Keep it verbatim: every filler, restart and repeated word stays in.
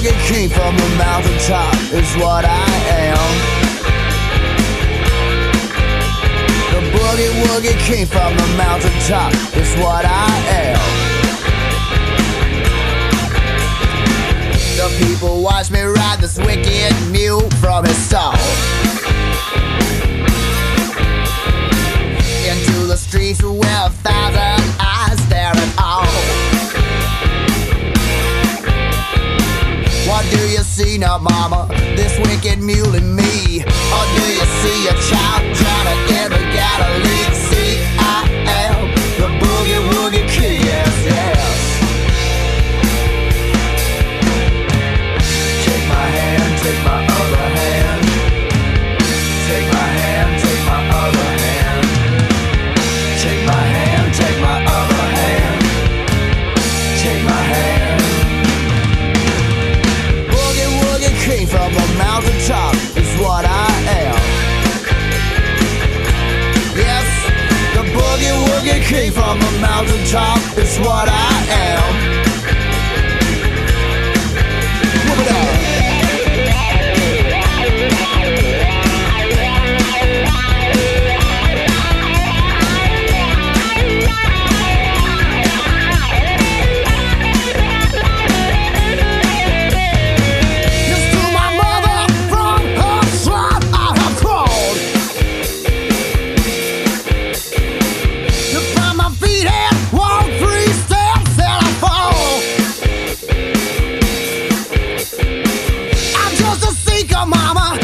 woogie king from the mountaintop is what I am. The boogie woogie king from the mountaintop is what I am. The people watch me ride this wicked mule from his stall into the streets where a thousand eyes stare at all. What do you see now, mama? This wicked mule in me? Or do you see a child trying to enter Galilee? See, I am the boogie woogie king, yes, yes. Take my hand, take my other hand. Take my hand, take my other hand. Take my hand, take my other hand. Take my hand. Boogie woogie king from the mountaintop is what I am. Yes, the boogie woogie king from the mountaintop is what I am. Move it up. Mama,